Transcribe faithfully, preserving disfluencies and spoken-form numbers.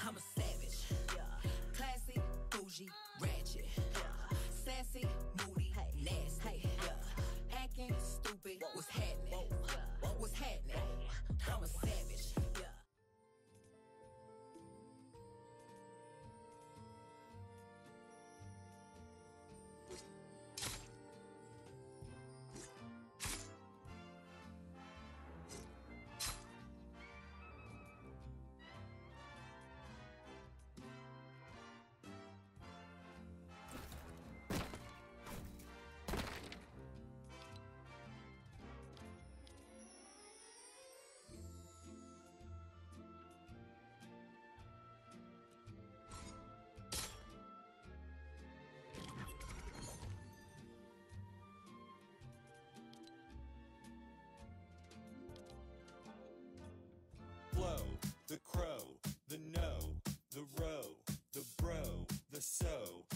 I'm a savage, yeah. Classy, bougie, ratchet, yeah. Sassy, moody, hey. Nasty, hey. Yeah. Acting stupid, what's happening? What's happening? I'm a savage, yeah. The crow, the no, the row, the bro, the so,